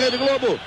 Rede Globo.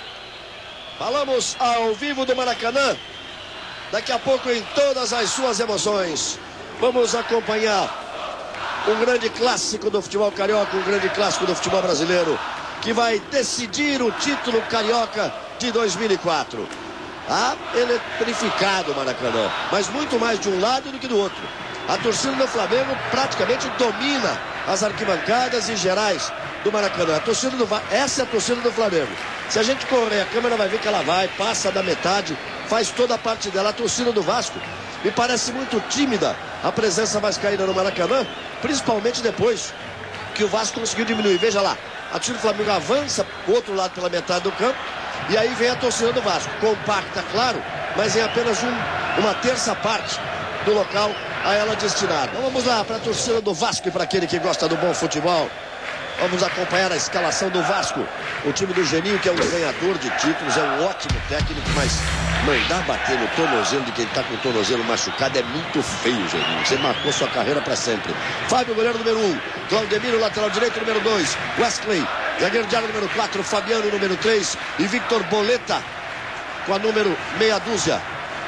Falamos ao vivo do Maracanã. Daqui a pouco em todas as suas emoções. Vamos acompanhar um grande clássico do futebol carioca, um grande clássico do futebol brasileiro, que vai decidir o título carioca de 2004. Eletrificado o Maracanã, mas muito mais de um lado do que do outro. A torcida do Flamengo praticamente domina as arquibancadas e gerais do Maracanã. Essa é a torcida do Flamengo. Se a gente correr, a câmera vai ver que ela vai, passa da metade, faz toda a parte dela. A torcida do Vasco me parece muito tímida, a presença vascaína no Maracanã, principalmente depois que o Vasco conseguiu diminuir. Veja lá, a torcida do Flamengo avança o outro lado pela metade do campo, e aí vem a torcida do Vasco, compacta, claro, mas em apenas uma terça parte do local a ela destinado. Então vamos lá para a torcida do Vasco e para aquele que gosta do bom futebol. Vamos acompanhar a escalação do Vasco. O time do Geninho, que é um ganhador de títulos, é um ótimo técnico, mas mandar bater no tornozelo de quem está com o tornozelo machucado é muito feio, Geninho. Você marcou sua carreira para sempre. Fábio, goleiro número 1. Claudemiro, lateral direito, número 2. Wesley, zagueiro de área, número 4. Fabiano, número 3. E Victor Boleta, com a número meia dúzia.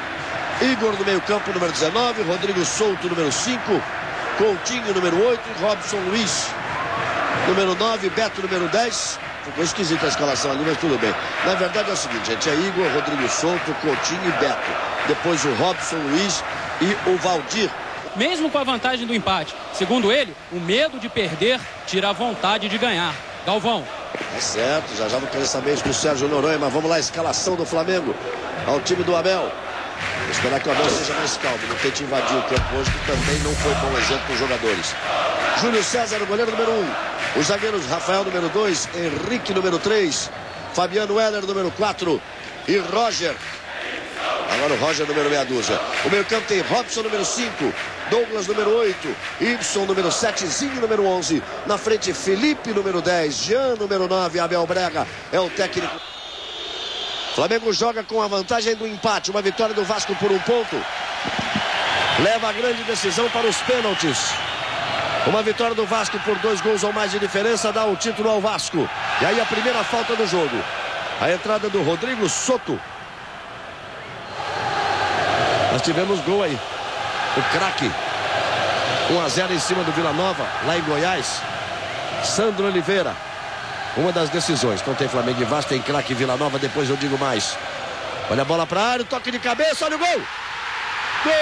Igor no meio campo, número 19. Rodrigo Souto, número 5. Coutinho, número 8. E Robson Luiz, número 9, Beto, número 10. Ficou esquisita a escalação ali, mas tudo bem. Na verdade é o seguinte, gente, é Igor, Rodrigo Souto, Coutinho e Beto. Depois o Robson Luiz e o Valdir. Mesmo com a vantagem do empate, segundo ele, o medo de perder tira a vontade de ganhar. Galvão. É certo, já vou querer saber isso do Sérgio Noronha, mas vamos lá, a escalação do Flamengo ao time do Abel. Vou esperar que o Abel seja mais calmo, não tente invadir o campo hoje, que também não foi bom exemplo para os jogadores. Júlio César, o goleiro número 1. Os zagueiros, Rafael, número 2. Henrique, número 3. Fabiano Heller, número 4. E Roger. Agora o Roger, número meia dúzia. O meio campo tem Robson, número 5. Douglas, número 8. Ibson, número 7. Zinho, número 11. Na frente, Felipe, número 10. Jean, número 9. Abel Braga é o técnico. Flamengo joga com a vantagem do empate. Uma vitória do Vasco por 1 ponto. Leva a grande decisão para os pênaltis. Uma vitória do Vasco por 2 gols ou mais de diferença dá o título ao Vasco. E aí a primeira falta do jogo. A entrada do Rodrigo Souto. Nós tivemos gol aí. O craque. 1-0 em cima do Vila Nova, lá em Goiás. Sandro Oliveira. Uma das decisões. Então tem Flamengo e Vasco, tem craque Vila Nova, depois eu digo mais. Olha a bola para a área, toque de cabeça, olha o gol! Gol!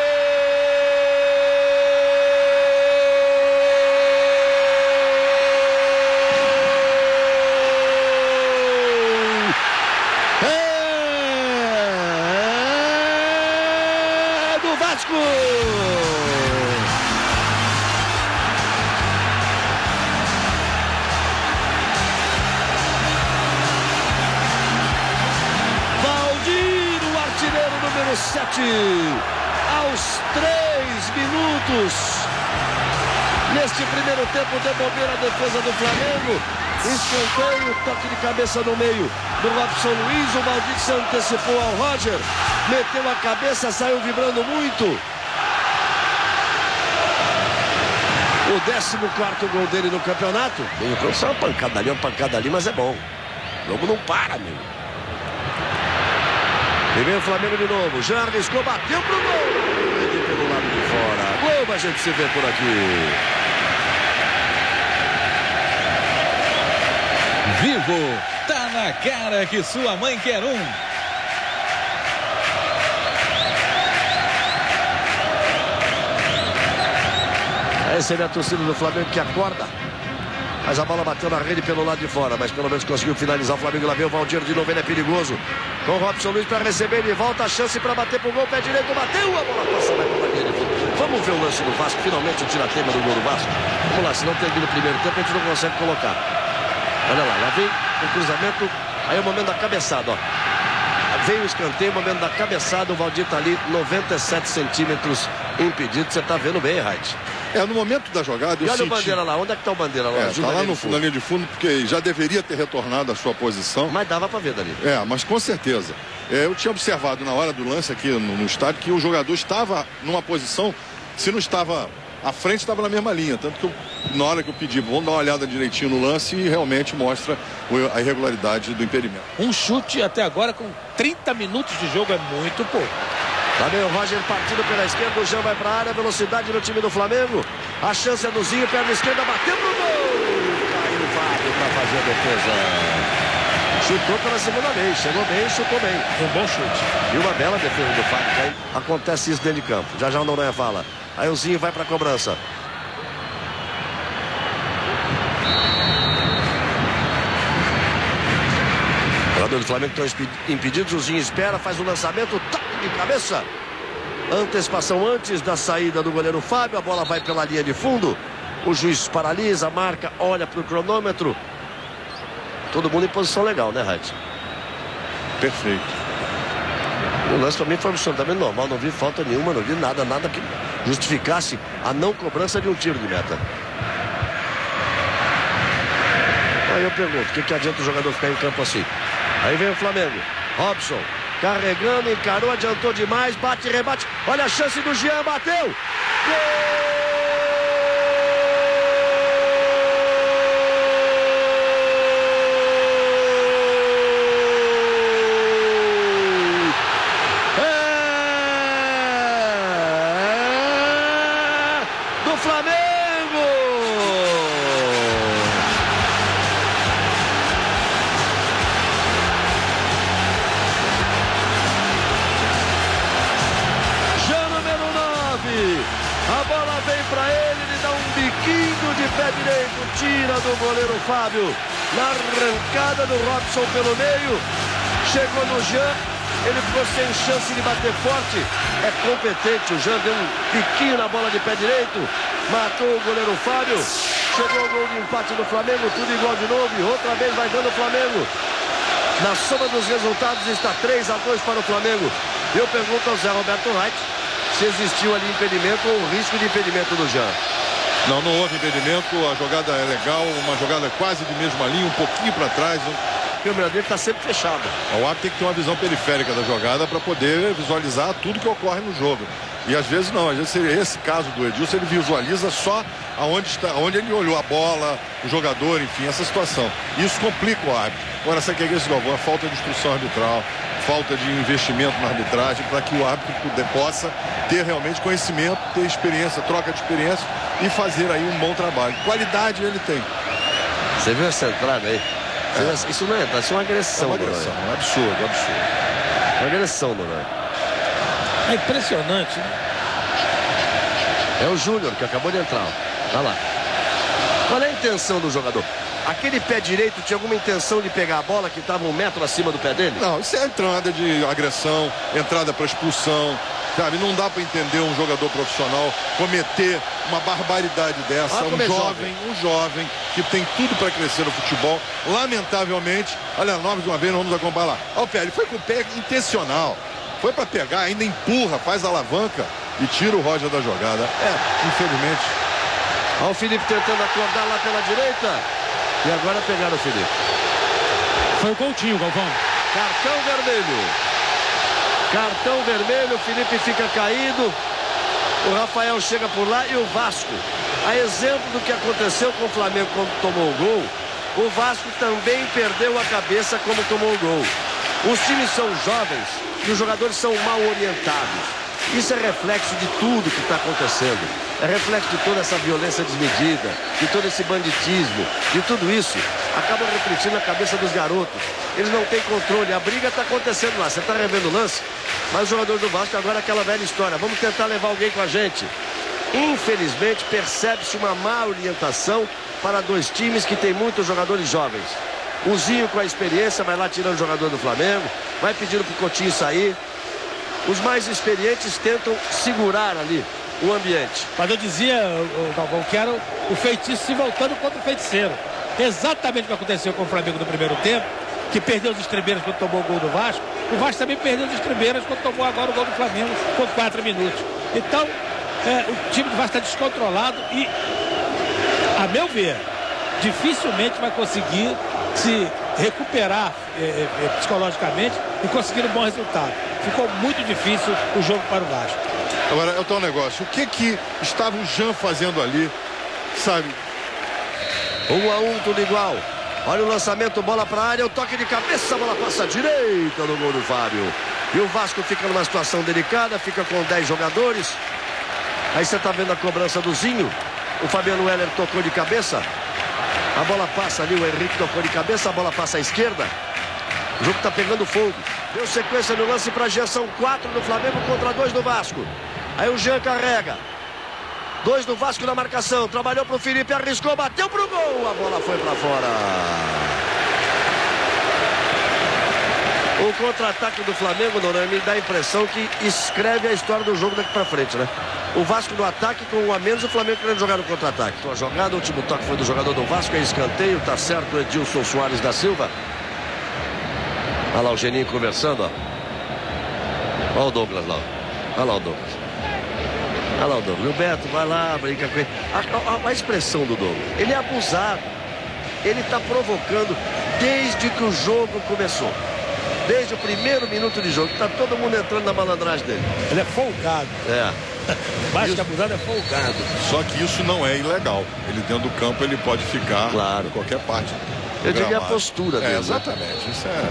Valdir, o artilheiro número 7, aos 3 minutos. Neste primeiro tempo, devolver a defesa do Flamengo. Escanteio, toque de cabeça no meio do Robson Luiz. O Valdir se antecipou ao Roger, meteu a cabeça, saiu vibrando muito. O 14º gol dele no campeonato. Veio só uma pancada ali, mas é bom. O jogo não para, meu. E vem o Flamengo de novo. Já arriscou, bateu pro gol. E pelo lado de fora. Gol, a gente se vê por aqui. Vivo, tá na cara que sua mãe quer um. Essa é a torcida do Flamengo que acorda. Mas a bola bateu na rede pelo lado de fora. Mas pelo menos conseguiu finalizar o Flamengo. Lá vem o Valdir de novo, ele é perigoso. Com o Robson Luiz para receber, ele volta a chance para bater pro gol. Pé direito, bateu, a bola passa na linha de fundo. Vamos ver o lance do Vasco. Finalmente o tira-tema do gol do Vasco. Vamos lá, se não termina o primeiro tempo, a gente não consegue colocar. Olha lá vem o cruzamento. Aí é o momento da cabeçada, ó. Veio o escanteio, o momento da cabeçada. O Valdir tá ali, 97 centímetros impedido. Você tá vendo bem, Reit? No momento da jogada, e olha o Bandeira lá, onde é que tá o Bandeira lá? Tá lá na linha de fundo, porque já deveria ter retornado à sua posição. Mas dava pra ver dali. Mas com certeza. Eu tinha observado na hora do lance aqui no estádio que o jogador estava numa posição, se não estava à frente, estava na mesma linha. Tanto que eu Na hora que eu pedi, vamos dar uma olhada direitinho no lance e realmente mostra a irregularidade do impedimento. Um chute até agora com 30 minutos de jogo é muito pouco. Lá vem o Roger partindo pela esquerda, o Jean vai para a área, velocidade no time do Flamengo. A chance é do Zinho, perna esquerda, bateu pro gol. Caiu o Fábio para fazer a defesa. Chutou pela segunda vez, chegou bem e chutou bem. Um bom chute. E uma bela defesa do Fábio. Aí acontece isso dentro de campo. Já o Noronha fala. Aí o Zinho vai para a cobrança. O jogador do Flamengo estão impedidos, o Zinho espera, faz o lançamento, toque de cabeça. Antecipação antes da saída do goleiro Fábio, a bola vai pela linha de fundo. O juiz paralisa, marca, olha para o cronômetro. Todo mundo em posição legal, né, Raid? Perfeito. O lance para mim foi absolutamente normal, não vi falta nenhuma, não vi nada que justificasse a não cobrança de um tiro de meta. Aí eu pergunto, o que adianta o jogador ficar em campo assim? Aí vem o Flamengo, Robson, carregando, encarou, adiantou demais, bate, rebate, olha a chance do Jean, bateu! Gol! Tira do goleiro Fábio, na arrancada do Robson pelo meio, chegou no Jean, ele ficou sem chance de bater forte, é competente, o Jean deu um piquinho na bola de pé direito, matou o goleiro Fábio, chegou o gol de empate do Flamengo, tudo igual de novo, e outra vez vai dando o Flamengo. Na soma dos resultados está 3-2 para o Flamengo. Eu pergunto ao Zé Roberto Reit se existiu ali impedimento ou risco de impedimento do Jean. Não houve impedimento, a jogada é legal, uma jogada quase de mesma linha, um pouquinho para trás. A câmera dele está sempre fechada. O árbitro tem que ter uma visão periférica da jogada para poder visualizar tudo que ocorre no jogo. E às vezes não, às vezes esse caso do Edilson, ele visualiza só onde ele olhou a bola, o jogador, enfim, essa situação. Isso complica o árbitro. Agora, sabe o que é isso, Galvão? A falta de instrução arbitral, falta de investimento na arbitragem para que o árbitro possa ter realmente conhecimento, ter experiência, troca de experiência e fazer aí um bom trabalho. Qualidade ele tem. Você viu essa entrada aí? Isso não é entrada, isso é uma agressão. É uma agressão, é absurdo, absurdo. Uma agressão, Noronha. É impressionante, né? É o Júnior que acabou de entrar. Olha lá. Qual é a intenção do jogador? Aquele pé direito tinha alguma intenção de pegar a bola que estava 1 metro acima do pé dele? Não, isso é entrada de agressão, entrada para expulsão. Sabe, não dá para entender um jogador profissional cometer uma barbaridade dessa. Um jovem que tem tudo para crescer no futebol. Lamentavelmente, olha, mais uma vez, nós vamos acompanhar lá. Olha o pé, ele foi com o pé intencional. Foi para pegar, ainda empurra, faz alavanca e tira o Roger da jogada. Infelizmente. Olha o Felipe tentando acordar lá pela direita. E agora pegaram o Felipe. Foi o Coutinho, Galvão. Cartão vermelho. Cartão vermelho, o Felipe fica caído. O Rafael chega por lá e o Vasco. A exemplo do que aconteceu com o Flamengo quando tomou o gol, o Vasco também perdeu a cabeça quando tomou o gol. Os times são jovens e os jogadores são mal orientados. Isso é reflexo de tudo que está acontecendo. É reflexo de toda essa violência desmedida, de todo esse banditismo, de tudo isso. Acaba refletindo na cabeça dos garotos. Eles não têm controle. A briga está acontecendo lá. Você está revendo o lance? Mas o jogador do Vasco agora é aquela velha história. Vamos tentar levar alguém com a gente. Infelizmente, percebe-se uma má orientação para 2 times que tem muitos jogadores jovens. O Zinho, com a experiência, vai lá tirando o jogador do Flamengo, vai pedindo para o Coutinho sair. Os mais experientes tentam segurar ali o ambiente. Mas eu dizia, Galvão, que era o feitiço se voltando contra o feiticeiro. Exatamente o que aconteceu com o Flamengo no primeiro tempo, que perdeu os estribeiras quando tomou o gol do Vasco. O Vasco também perdeu os estribeiras quando tomou agora o gol do Flamengo com 4 minutos. Então, o time do Vasco está descontrolado e, a meu ver, dificilmente vai conseguir se recuperar psicologicamente e conseguir um bom resultado. Ficou muito difícil o jogo para o Vasco. Agora, é o tal negócio. O que estava o Jean fazendo ali, sabe? 1-1, tudo igual. Olha o lançamento, bola para a área, o toque de cabeça, a bola passa direita no gol do Fábio. E o Vasco fica numa situação delicada, fica com 10 jogadores. Aí você tá vendo a cobrança do Zinho. O Fabiano Heller tocou de cabeça. A bola passa ali, o Henrique tocou de cabeça, a bola passa à esquerda. O jogo tá pegando fogo. Deu sequência no lance para Jean, são 4 do Flamengo contra 2 do Vasco. Aí o Jean carrega. 2 do Vasco na marcação, trabalhou pro Felipe, arriscou, bateu pro gol, a bola foi para fora. O contra-ataque do Flamengo, Noronha, me dá a impressão que escreve a história do jogo daqui para frente, né? O Vasco no ataque com 1 a menos, o Flamengo querendo jogar no contra-ataque. A jogada, o último toque foi do jogador do Vasco, é escanteio, tá certo, Edilson Soares da Silva. Olha lá o Geninho conversando, ó. Olha o Douglas lá, olha lá o Douglas. Olha lá o Douglas. O Beto vai lá, brinca com ele. A expressão do Douglas. Ele é abusado. Ele está provocando desde que o jogo começou. Desde o primeiro minuto de jogo. Está todo mundo entrando na malandragem dele. Ele é folgado. É. Mais que abusado, é folgado. Só que isso não é ilegal. Ele dentro do campo, ele pode ficar claro em qualquer parte. Eu diria a postura dele. Exatamente. Né? Isso é...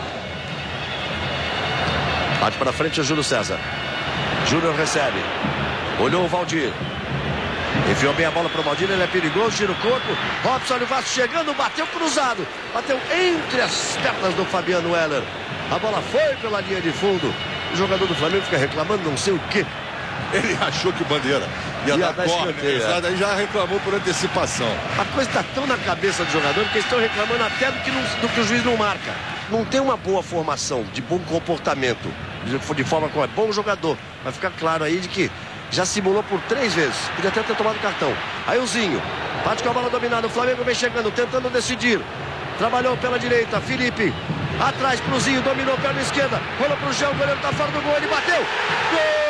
Bate para frente o Júlio César. Júnior recebe. Olhou o Valdir. Enfiou bem a bola para o Valdir, ele é perigoso, gira o corpo. Robson, olha o Vasco chegando, bateu cruzado. Bateu entre as pernas do Fabiano Heller. A bola foi pela linha de fundo. O jogador do Flamengo fica reclamando não sei o quê. Ele achou que o Bandeira ia dar corner. Aí já reclamou por antecipação. A coisa está tão na cabeça do jogador que eles estão reclamando até do que o juiz não marca. Não tem uma boa formação, de bom comportamento. De forma como é bom jogador. Vai ficar claro aí de que já simulou por 3 vezes. Podia até ter tomado cartão. Aí o Zinho. Bate com a bola dominada. O Flamengo vem chegando, tentando decidir. Trabalhou pela direita. Felipe. Atrás pro Zinho. Dominou perna esquerda. Rolou pro Jean. O goleiro tá fora do gol. Ele bateu. Gol!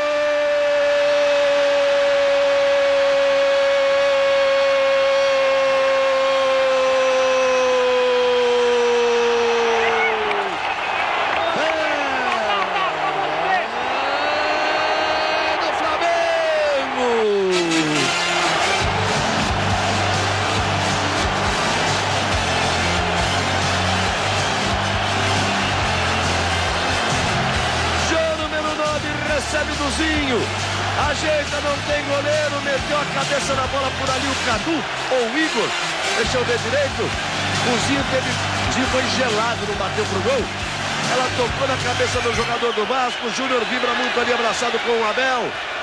Recebe do Zinho, ajeita, não tem goleiro, meteu a cabeça na bola por ali, o Cadu ou o Igor, deixa eu ver direito, o Zinho foi gelado, não bateu pro gol, ela tocou na cabeça do jogador do Vasco, o Júnior vibra muito ali, abraçado com o Abel.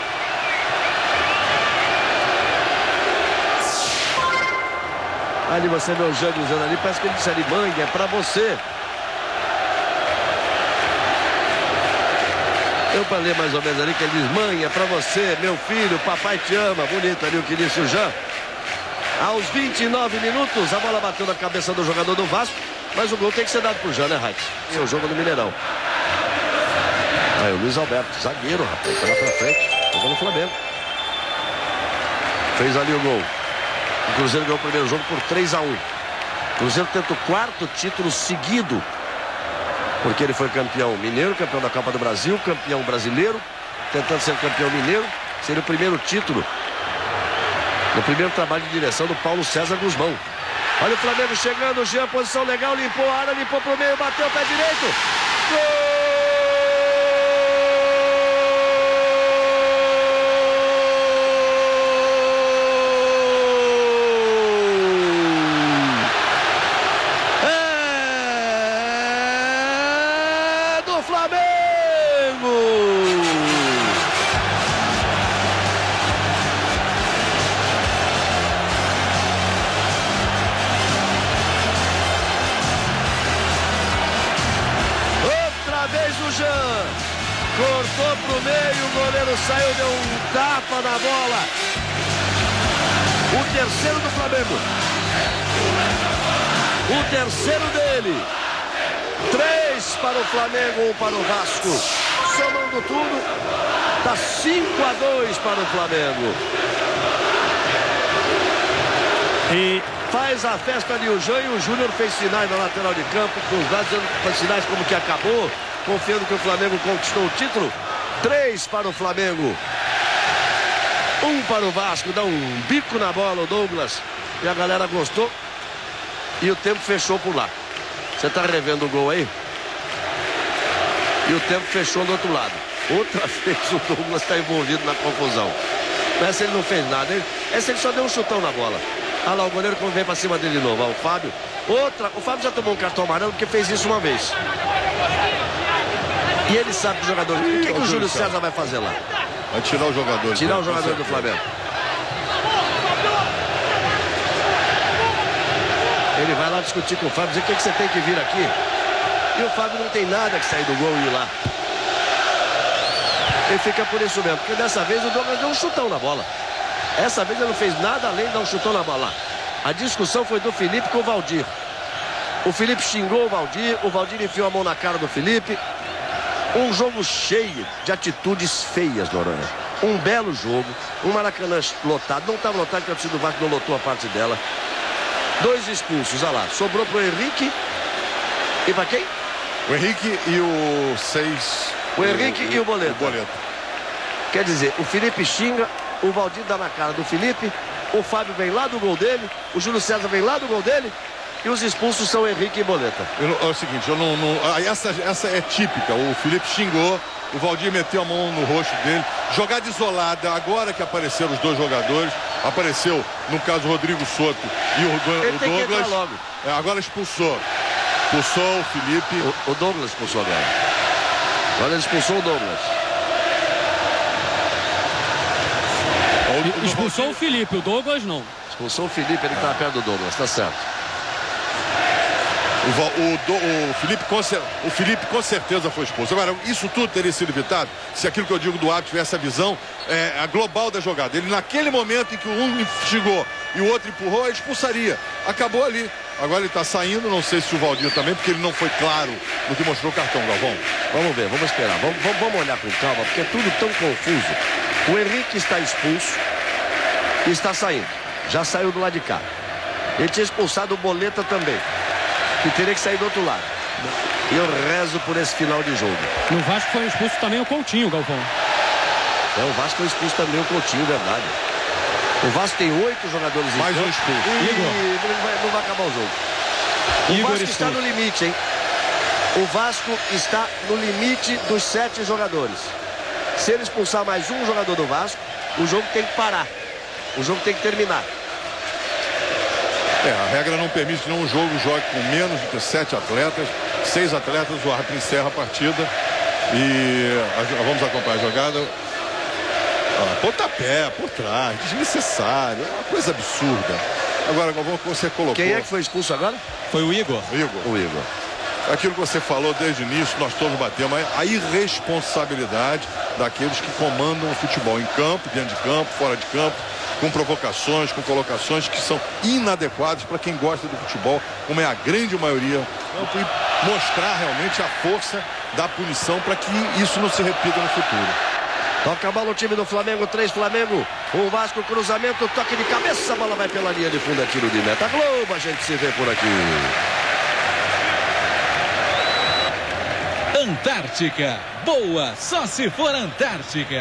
Ali você vê o Jean dizendo ali, parece que ele disse ali, mãe, é pra você. Eu falei mais ou menos ali que ele diz, mãe, é pra você, meu filho, papai te ama. Bonito ali o que disse o Jean. Aos 29 minutos, a bola bateu na cabeça do jogador do Vasco, mas o gol tem que ser dado pro Jean, né, Raik? É o jogo do Mineirão. Aí o Luiz Alberto, zagueiro, rapaz, foi lá pra frente, jogou no Flamengo. Fez ali o gol. O Cruzeiro ganhou o primeiro jogo por 3-1. O Cruzeiro tenta o 4º título seguido. Porque ele foi campeão mineiro, campeão da Copa do Brasil, campeão brasileiro, tentando ser campeão mineiro. Seria o primeiro título, no primeiro trabalho de direção do Paulo César Guzmão. Olha o Flamengo chegando, o Jean, posição legal, limpou a área, limpou pro meio, bateu o pé direito. Gol! Cortou pro meio, o goleiro saiu, deu um tapa na bola. O terceiro do Flamengo. O terceiro dele. 3 para o Flamengo, 1 para o Vasco. Somando tudo, tá 5-2 para o Flamengo. E faz a festa ali o Jean, e o Júnior fez sinais na lateral de campo, com os dados dando sinais como que acabou, confiando que o Flamengo conquistou o título. 3 para o Flamengo, 1 para o Vasco. Dá um bico na bola o Douglas, e a galera gostou. e o tempo fechou por lá. Você tá revendo o gol aí? E o tempo fechou do outro lado. Outra vez o Douglas está envolvido na confusão. Essa ele não fez nada. Essa ele só deu um chutão na bola. Olha lá, o goleiro como vem para cima dele de novo. Ó, o Fábio. O Fábio já tomou um cartão amarelo porque fez isso uma vez. E ele sabe que o jogador... O que o Júlio César vai fazer lá? Vai tirar o jogador. Tirar o jogador do Flamengo. Ele vai lá discutir com o Fábio, dizer o que você tem que vir aqui. E o Fábio não tem nada que sair do gol e ir lá. Ele fica por isso mesmo, porque dessa vez o Douglas deu um chutão na bola. Essa vez ele não fez nada além de dar um chutão na bola. A discussão foi do Felipe com o Valdir. O Felipe xingou o Valdir enfiou a mão na cara do Felipe. Um jogo cheio de atitudes feias, Noronha. Um belo jogo, um Maracanã lotado. Não estava lotado porque a torcida do Vasco não lotou a parte dela. 2 expulsos, olha lá. Sobrou pro Henrique. E para quem? O Henrique e o 6. O Henrique e o Boleta. Quer dizer, o Felipe xinga, o Valdir dá na cara do Felipe, o Fábio vem lá do gol dele, o Júlio César vem lá do gol dele, e os expulsos são Henrique e Boleta. É o seguinte, essa é típica. O Felipe xingou, o Valdir meteu a mão no rosto dele. Jogada isolada, agora que apareceram os 2 jogadores, apareceu, no caso, o Rodrigo Soto e o Douglas. Logo. Agora expulsou. Expulsou o Felipe. O Douglas expulsou agora. Agora ele expulsou o Douglas. Expulsou o Felipe, o Douglas não. Expulsou o Felipe, ele estava perto do Douglas, tá certo. O Felipe com certeza foi expulso. Agora, isso tudo teria sido evitado se aquilo que eu digo do árbitro tivesse a visão a global da jogada. Ele, naquele momento em que um xingou e o outro empurrou, ele expulsaria. Acabou ali. Agora ele está saindo, não sei se o Valdir também, porque ele não foi claro no que mostrou o cartão, Galvão. Vamos ver, vamos esperar. Vamos olhar com calma, porque é tudo tão confuso. O Henrique está expulso e está saindo. Já saiu do lado de cá. Ele tinha expulsado o Boleta também, que teria que sair do outro lado. E eu rezo por esse final de jogo. No Vasco foi expulso também o Coutinho, Galvão. O Vasco foi expulso também o Coutinho, verdade. O Vasco tem 8 jogadores em mais campo. Um expulso. E não vai acabar o jogo. O Vasco está no limite, hein? O Vasco está no limite dos 7 jogadores. Se ele expulsar mais um jogador do Vasco, o jogo tem que parar. O jogo tem que terminar. A regra não permite que um jogo jogue com menos de 7 atletas. 6 atletas, o árbitro encerra a partida. E vamos acompanhar a jogada. Pontapé, por trás, desnecessário. É uma coisa absurda. Agora, Galvão, você colocou... Quem é que foi expulso agora? Foi o Igor. O Igor. Aquilo que você falou desde o início, nós todos batemos, a irresponsabilidade daqueles que comandam o futebol em campo, dentro de campo, fora de campo, com provocações, com colocações que são inadequadas para quem gosta do futebol, como é a grande maioria, e mostrar realmente a força da punição para que isso não se repita no futuro. Toca a bola o time do Flamengo, 3 Flamengo, o Vasco, cruzamento, toque de cabeça, a bola vai pela linha de fundo, é tiro de meta. Globo, a gente se vê por aqui. Antártica, boa, só se for Antártica.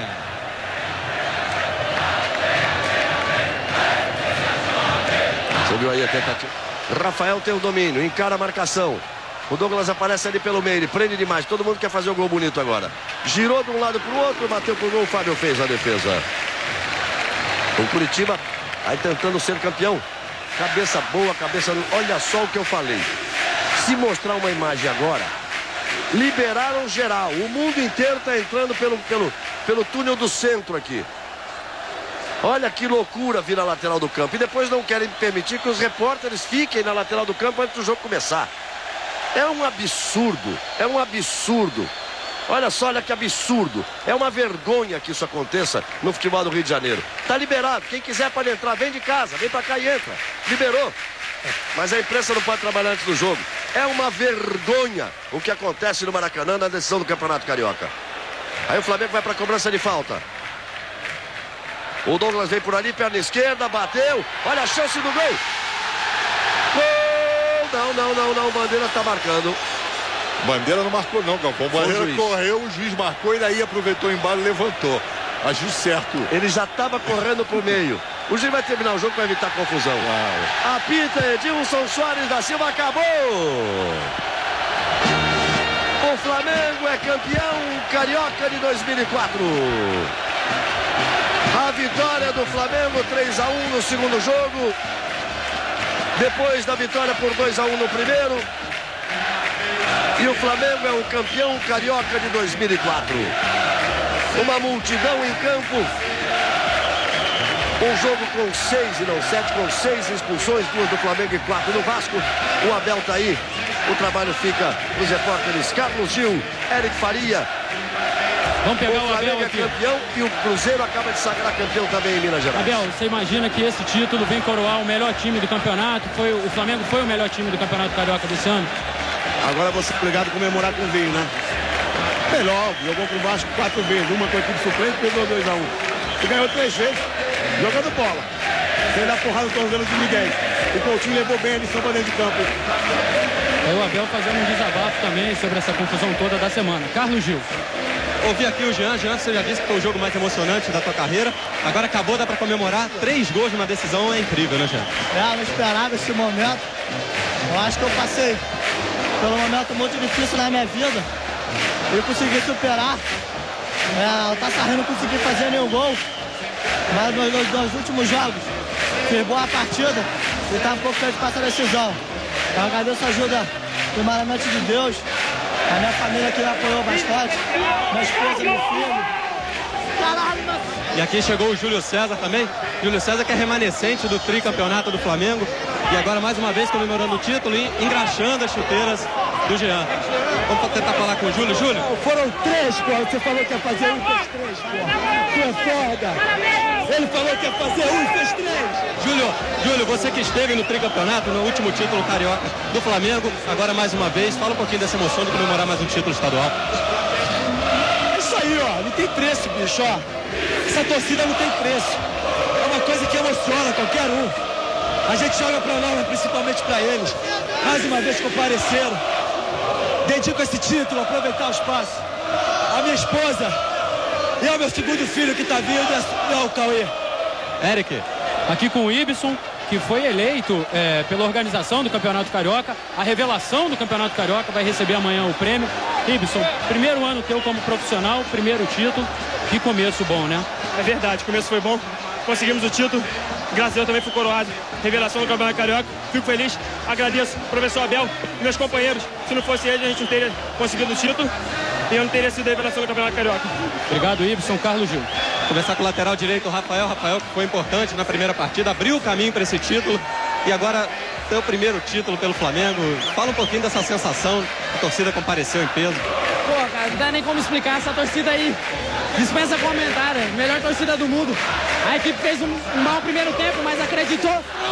Você viu aí a tentativa? Rafael tem o domínio, encara a marcação. O Douglas aparece ali pelo meio, ele prende demais. Todo mundo quer fazer um gol bonito agora. Girou de um lado para o outro, bateu pro gol, o Fábio fez a defesa. O Curitiba aí tentando ser campeão. Cabeça boa, cabeça... Olha só o que eu falei. Se mostrar uma imagem agora, liberaram geral. O mundo inteiro está entrando pelo túnel do centro aqui. Olha que loucura vir a lateral do campo. E depois não querem permitir que os repórteres fiquem na lateral do campo antes do jogo começar. É um absurdo, é um absurdo. Olha só, olha que absurdo. É uma vergonha que isso aconteça no futebol do Rio de Janeiro. Tá liberado, quem quiser pode entrar, vem de casa, vem pra cá e entra. Liberou. Mas a imprensa não pode trabalhar antes do jogo. É uma vergonha o que acontece no Maracanã na decisão do Campeonato Carioca. Aí o Flamengo vai pra cobrança de falta. O Douglas vem por ali, perna esquerda, bateu. Olha a chance do gol. Não, Bandeira tá marcando. Bandeira não marcou não, Galvão. Bandeira correu, o juiz marcou e daí aproveitou o embalo e levantou. Agiu certo. Ele já estava correndo pro meio. O juiz vai terminar o jogo para evitar confusão. Apita Edilson Soares da Silva, acabou! O Flamengo é campeão carioca de 2004. A vitória do Flamengo 3-1 no segundo jogo. Depois da vitória por 2-1 no primeiro. E o Flamengo é o campeão carioca de 2004. Uma multidão em campo. Um jogo com 6 e não 7, com 6 expulsões, 2 do Flamengo e 4 do Vasco. O Abel tá aí. O trabalho fica nos repórteres Carlos Gil, Eric Faria. Vamos pegar o Flamengo Abel aqui. é campeão e o Cruzeiro acaba de sagrar campeão também em Minas Gerais. Abel, você imagina que esse título vem coroar o melhor time do campeonato? O Flamengo foi o melhor time do campeonato carioca desse ano? Agora você é obrigado a comemorar com vinho, né? Melhor, jogou com o Vasco 4 vezes, uma com a equipe suplente, pegou 2-1. E ganhou 3 vezes, jogando bola. Sem dar porrada no tornozelo de ninguém. O Coutinho levou bem a lição pra dentro de campo. É o Abel fazendo um desabafo também sobre essa confusão toda da semana. Carlos Gil. Ouvi aqui o Jean, você já disse que foi o jogo mais emocionante da tua carreira. Agora acabou, dá pra comemorar 3 gols numa decisão, é incrível, né, Jean? Eu não esperava esse momento. Eu acho que eu passei por um momento muito difícil na minha vida. Eu consegui superar. O Taça Rio não consegui fazer nenhum gol. Mas nos últimos jogos fiz boa partida e estava confiante de passar a decisão. Eu agradeço a ajuda primeiramente de Deus, a minha família que me apoiou bastante, minha esposa, meu filho. E aqui chegou o Júlio César também. Júlio César que é remanescente do tricampeonato do Flamengo. E agora mais uma vez comemorando o título e engraxando as chuteiras do Jean. Vamos tentar falar com o Júlio. Júlio. Foram 3, pô. Você falou que ia fazer 1 e fez 3, pô. Tu é foda. Ele falou que ia fazer 1 e fez 3. Júlio, você que esteve no tricampeonato, no último título carioca do Flamengo, agora mais uma vez, fala um pouquinho dessa emoção de comemorar mais um título estadual. É isso aí, ó. Não tem preço, bicho, ó. Essa torcida não tem preço. É uma coisa que emociona qualquer um. A gente joga pra nós, mas principalmente pra eles. Mais uma vez compareceram. Dedico esse título, aproveitar o espaço. A minha esposa e ao meu segundo filho que tá vindo é o Cauê. Eric. Aqui com o Ibson, que foi eleito pela organização do Campeonato Carioca. A revelação do Campeonato Carioca vai receber amanhã o prêmio. Ibson, primeiro ano teu como profissional, primeiro título. Que começo bom, né? É verdade, o começo foi bom. Conseguimos o título. Graças a Deus também fui coroado. Revelação do Campeonato Carioca. Fico feliz. Agradeço o professor Abel e meus companheiros. Se não fosse ele, a gente não teria conseguido o título. E eu não teria sido a revelação do Campeonato Carioca. Obrigado, Ibson. Carlos Gil. Começar com o lateral direito, o Rafael. Rafael que foi importante na primeira partida, abriu o caminho para esse título. E agora, seu primeiro título pelo Flamengo. Fala um pouquinho dessa sensação. A torcida compareceu em peso. Pô, cara, não dá nem como explicar essa torcida aí. Dispensa comentário, melhor torcida do mundo. A equipe fez um mau primeiro tempo, mas acreditou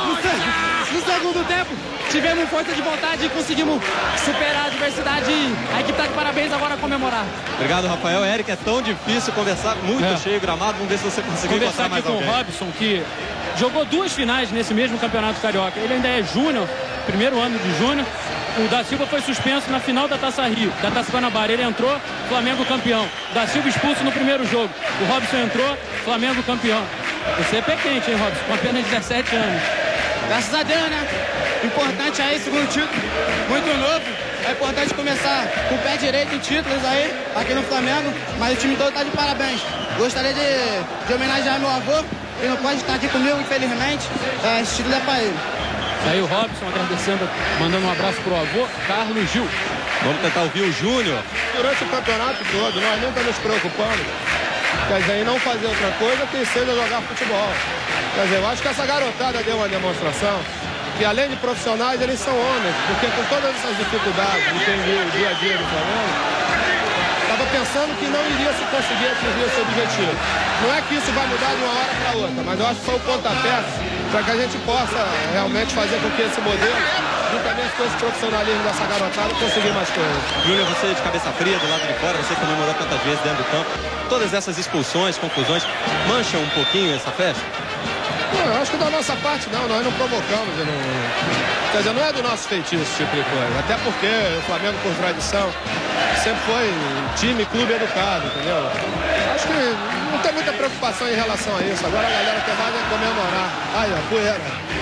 no segundo tempo. Tivemos força de vontade e conseguimos superar a adversidade. A equipe tá de parabéns, agora a comemorar. Obrigado, Rafael. Eric, é tão difícil conversar, muito cheio o gramado. Vamos ver se você conseguiu conversar mais aqui com alguém. o Robson, que jogou 2 finais nesse mesmo Campeonato Carioca. Ele ainda é júnior, primeiro ano de júnior. O Da Silva foi suspenso na final da Taça Rio, da Taça Guanabara. Ele entrou, Flamengo campeão. Da Silva expulso no primeiro jogo. O Robson entrou, Flamengo campeão. Você é pé quente, hein, Robson? Com apenas 17 anos. Graças a Deus, né? Importante aí, segundo título, muito novo. É importante começar com o pé direito em títulos aí, aqui no Flamengo. Mas o time todo tá de parabéns. Gostaria de homenagear meu avô. Ele não pode estar aqui comigo, infelizmente. Esse título é pra ele. Aí o Robson agradecendo, mandando um abraço pro avô, Carlos Gil. Vamos tentar ouvir o Júnior. Durante o campeonato todo, nós nem estamos nos preocupando. Quer dizer, em não fazer outra coisa que seja jogar futebol. Quer dizer, eu acho que essa garotada deu uma demonstração que, além de profissionais, eles são homens. Porque com todas essas dificuldades de entender o dia a dia do Flamengo, estava pensando que não iria se conseguir atingir esse objetivo. Não é que isso vai mudar de uma hora para outra, mas eu acho que foi o pontapé para que a gente possa realmente fazer com que esse modelo, juntamente com esse profissionalismo dessa garotada, conseguir mais coisas. Júnior, você de cabeça fria do lado de fora, você comemorou tantas vezes dentro do campo. Todas essas expulsões, confusões, mancham um pouquinho essa festa? Não, eu acho que da nossa parte não, nós não provocamos. Quer dizer, não é do nosso feitio esse tipo de coisa. Até porque o Flamengo, por tradição, sempre foi time, clube educado, entendeu? Acho que não tem muita preocupação em relação a isso. Agora a galera tem mais é comemorar. Aí, ó, poeira.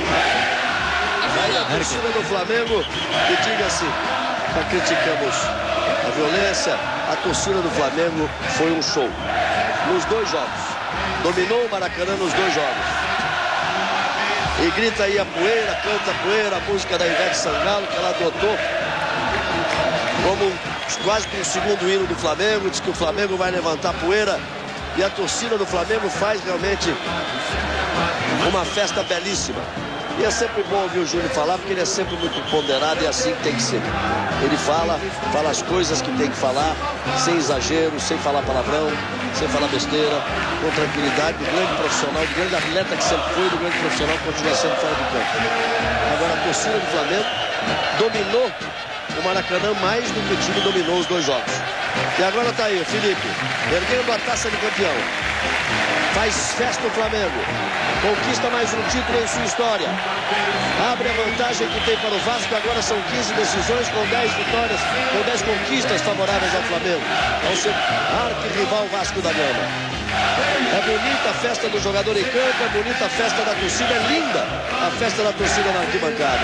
Aí a torcida do Flamengo, que diga-se, já criticamos a violência, a torcida do Flamengo foi um show. Nos dois jogos. Dominou o Maracanã nos dois jogos. E grita aí a poeira, canta a poeira, a música da Ivete Sangalo, que ela adotou como quase que o segundo hino do Flamengo. Diz que o Flamengo vai levantar poeira. E a torcida do Flamengo faz realmente uma festa belíssima. E é sempre bom ouvir o Júnior falar, porque ele é sempre muito ponderado e assim que tem que ser. Ele fala as coisas que tem que falar, sem exagero, sem falar palavrão, sem falar besteira, com tranquilidade, do grande profissional, do grande atleta que sempre foi, do grande profissional que continua sendo fora do campo. Agora a torcida do Flamengo dominou o Maracanã mais do que o time dominou os dois jogos. E agora tá aí o Felipe, erguendo a taça de campeão. Faz festa o Flamengo. Conquista mais um título em sua história. Abre a vantagem que tem para o Vasco. Agora são 15 decisões com 10 vitórias, com 10 conquistas favoráveis ao Flamengo. Ao seu arquirrival Vasco da Gama. É bonita a festa do jogador em campo, é bonita a festa da torcida, é linda a festa da torcida na arquibancada.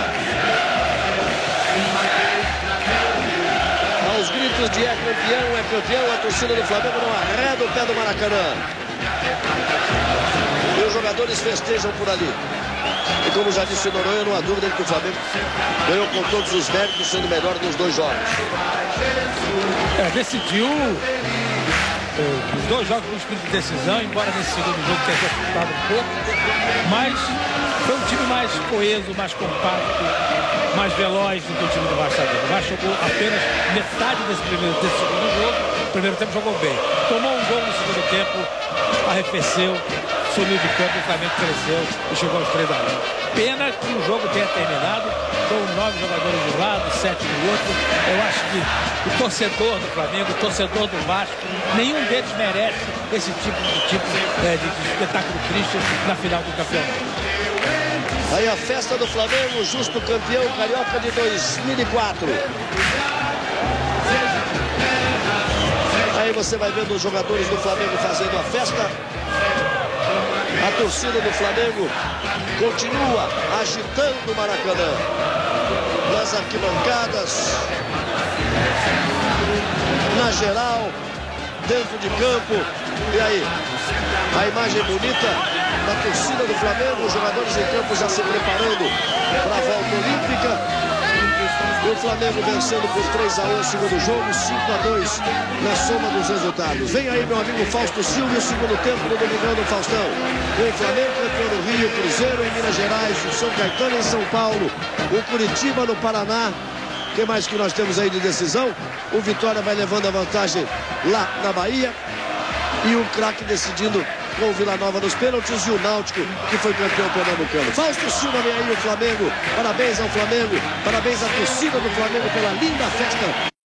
Aos gritos de é campeão, a torcida do Flamengo não arreda o pé do Maracanã. E os jogadores festejam por ali. E como já disse o Noronha, não há dúvida de que o Flamengo ganhou com todos os méritos, sendo melhor nos dois jogos. Decidiu os dois jogos no espírito de decisão, embora nesse segundo jogo tenha disputado um pouco, mas foi um time mais coeso, mais compacto, mais veloz do que o time do Vasco. O Vasco jogou apenas metade desse segundo jogo. O primeiro tempo jogou bem. Tomou um gol no segundo tempo, arrefeceu, sumiu de campo, o Flamengo cresceu e chegou aos 3 a 1. Pena que o jogo tenha terminado com 9 jogadores de um lado, 7 do outro. Eu acho que o torcedor do Flamengo, o torcedor do Vasco, nenhum deles merece esse tipo de espetáculo triste na final do campeonato. Aí a festa do Flamengo, justo campeão carioca de 2004. Aí você vai vendo os jogadores do Flamengo fazendo a festa. A torcida do Flamengo continua agitando o Maracanã. Nas arquibancadas, na geral, dentro de campo. E aí, a imagem bonita da torcida do Flamengo, os jogadores em campo já se preparando para a volta olímpica. O Flamengo vencendo por 3 a 1 o segundo jogo, 5 a 2 na soma dos resultados. Vem aí meu amigo Fausto Silva e o segundo tempo do Domingão do Faustão. O Flamengo campeão no Rio, Cruzeiro em Minas Gerais, o São Caetano em São Paulo, o Curitiba no Paraná. O que mais que nós temos aí de decisão? O Vitória vai levando a vantagem lá na Bahia. E o craque decidindo com o Vila Nova nos pênaltis e o Náutico, que foi campeão pernambucano. Fausto Silva, vem aí o Flamengo. Parabéns ao Flamengo. Parabéns à torcida do Flamengo pela linda festa.